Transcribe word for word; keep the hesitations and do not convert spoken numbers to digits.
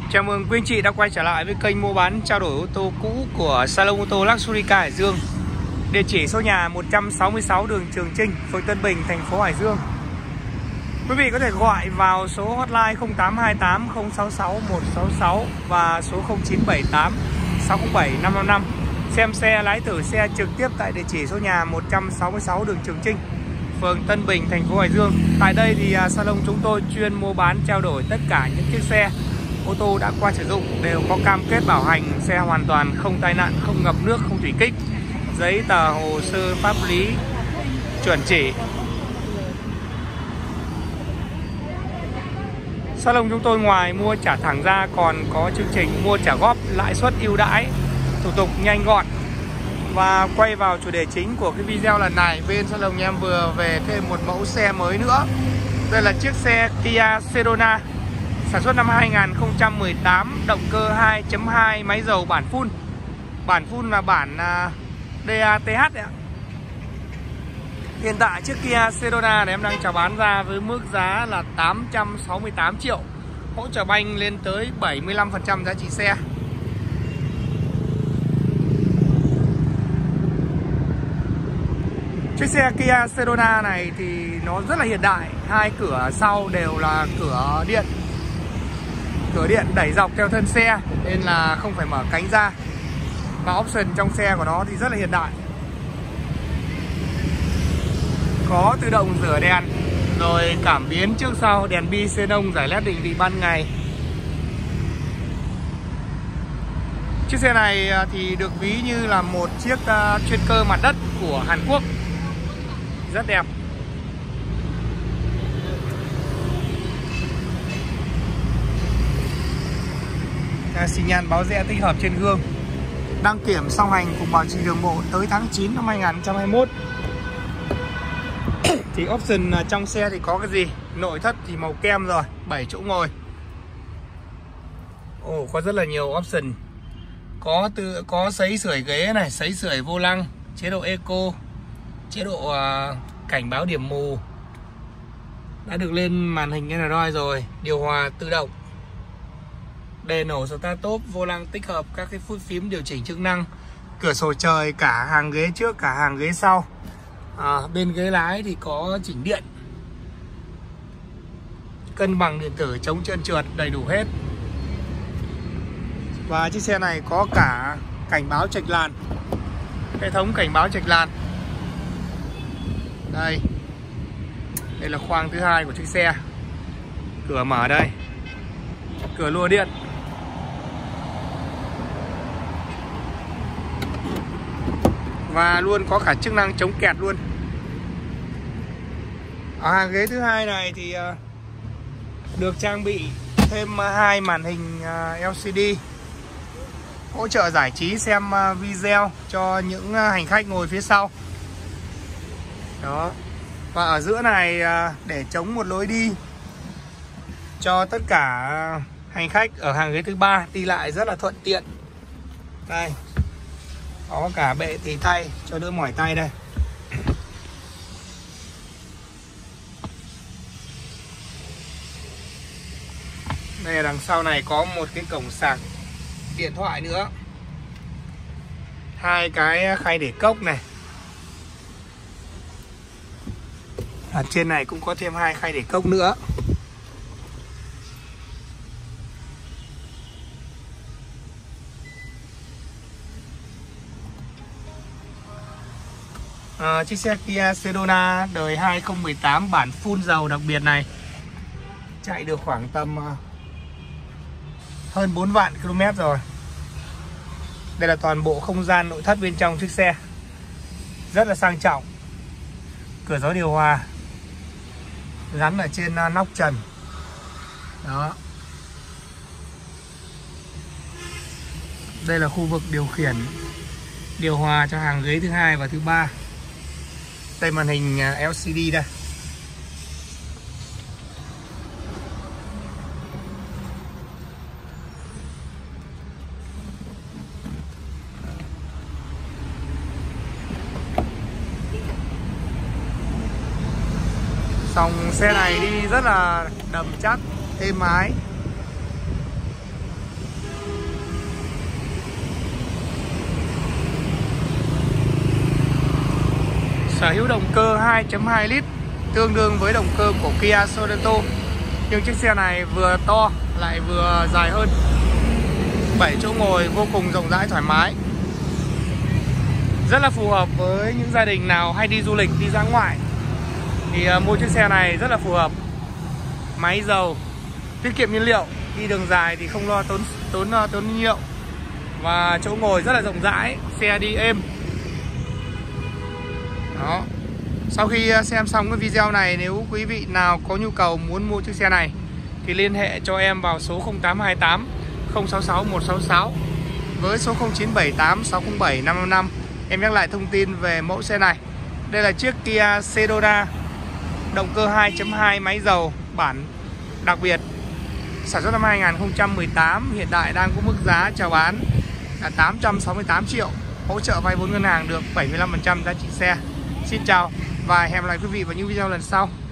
Chào mừng quý anh chị đã quay trở lại với kênh mua bán trao đổi ô tô cũ của Salon ô tô Luxury Car Hải Dương. Địa chỉ số nhà một trăm sáu mươi sáu đường Trường Chinh, phường Tân Bình, thành phố Hải Dương. Quý vị có thể gọi vào số hotline không tám hai tám không sáu sáu một sáu sáu và số không chín bảy tám sáu không bảy năm năm năm. Xem xe, lái thử xe trực tiếp tại địa chỉ số nhà một trăm sáu mươi sáu đường Trường Chinh, phường Tân Bình, thành phố Hải Dương. Tại đây thì salon chúng tôi chuyên mua bán trao đổi tất cả những chiếc xe ô tô đã qua sử dụng, đều có cam kết bảo hành xe hoàn toàn không tai nạn, không ngập nước, không thủy kích, giấy tờ hồ sơ pháp lý chuẩn chỉ. Salon chúng tôi ngoài mua trả thẳng ra còn có chương trình mua trả góp, lãi suất ưu đãi, thủ tục nhanh gọn. Và quay vào chủ đề chính của cái video lần này, bên salon nhà em vừa về thêm một mẫu xe mới nữa. Đây là chiếc xe Kia Sedona, sản xuất năm hai nghìn không trăm mười tám, động cơ hai chấm hai, máy dầu bản full. Bản full là bản đê a tê hát đấy ạ. Hiện tại chiếc Kia Sedona này em đang chào bán ra với mức giá là tám trăm sáu mươi tám triệu, hỗ trợ banh lên tới bảy mươi lăm phần trăm giá trị xe. Chiếc xe Kia Sedona này thì nó rất là hiện đại, hai cửa sau đều là cửa điện. Cửa điện đẩy dọc theo thân xe nên là không phải mở cánh ra. Và option trong xe của nó thì rất là hiện đại. Có tự động rửa đèn, rồi cảm biến trước sau, đèn bi xenon, giải led định vị ban ngày. Chiếc xe này thì được ví như là một chiếc chuyên cơ mặt đất của Hàn Quốc. Rất đẹp. Xi nhan báo rẽ tích hợp trên gương. Đăng kiểm song hành cùng bảo trì đường bộ tới tháng chín năm hai nghìn không trăm hai mươi mốt. Thì option trong xe thì có cái gì? Nội thất thì màu kem rồi, bảy chỗ ngồi. Ồ, oh, có rất là nhiều option. Có tự có sấy sưởi ghế này, sấy sưởi vô lăng, chế độ eco, chế độ uh, cảnh báo điểm mù. Đã được lên màn hình Android rồi, điều hòa tự động, đèn nổ start top, vô lăng tích hợp các cái phút phím điều chỉnh chức năng, cửa sổ trời cả hàng ghế trước cả hàng ghế sau. À, bên ghế lái thì có chỉnh điện, cân bằng điện tử, chống trơn trượt, đầy đủ hết. Và chiếc xe này có cả cảnh báo chệch làn, hệ thống cảnh báo chệch làn. Đây, đây là khoang thứ hai của chiếc xe. Cửa mở đây, cửa lùa điện. Và luôn có cả chức năng chống kẹt luôn. Ở hàng ghế thứ hai này thì được trang bị thêm hai màn hình lờ xê đê hỗ trợ giải trí xem video cho những hành khách ngồi phía sau. Đó. Và ở giữa này để chống một lối đi cho tất cả hành khách ở hàng ghế thứ ba đi lại rất là thuận tiện. Đây, có cả bệ tì tay cho đỡ mỏi tay đây. Đây, đằng sau này có một cái cổng sạc điện thoại nữa, hai cái khay để cốc này. Ở trên này cũng có thêm hai khay để cốc nữa. À, chiếc xe Kia Sedona đời hai nghìn không trăm mười tám bản full dầu đặc biệt này chạy được khoảng tầm uh, hơn bốn vạn km rồi. Đây là toàn bộ không gian nội thất bên trong chiếc xe, rất là sang trọng. Cửa gió điều hòa gắn ở trên uh, nóc trần. Đó. Đây là khu vực điều khiển điều hòa cho hàng ghế thứ hai và thứ ba. Đây màn hình lờ xê đê đây. Dòng xe này đi rất là đầm chắc, êm ái. Sở hữu động cơ hai chấm hai lít tương đương với động cơ của Kia Sorento. Nhưng chiếc xe này vừa to lại vừa dài hơn. bảy chỗ ngồi vô cùng rộng rãi thoải mái. Rất là phù hợp với những gia đình nào hay đi du lịch, đi ra ngoại thì uh, mua chiếc xe này rất là phù hợp. Máy dầu, tiết kiệm nhiên liệu, đi đường dài thì không lo tốn tốn uh, tốn nhiên liệu. Và chỗ ngồi rất là rộng rãi, xe đi êm. Đó. Sau khi xem xong cái video này, nếu quý vị nào có nhu cầu muốn mua chiếc xe này thì liên hệ cho em vào số không tám hai tám không sáu sáu một sáu sáu với số không chín bảy tám sáu không bảy năm năm năm. Em nhắc lại thông tin về mẫu xe này. Đây là chiếc Kia Sedona động cơ hai chấm hai máy dầu bản đặc biệt, sản xuất năm hai nghìn không trăm mười tám, hiện tại đang có mức giá chào bán là tám trăm sáu mươi tám triệu, hỗ trợ vay vốn ngân hàng được bảy mươi lăm phần trăm giá trị xe. Xin chào và hẹn gặp lại quý vị vào những video lần sau.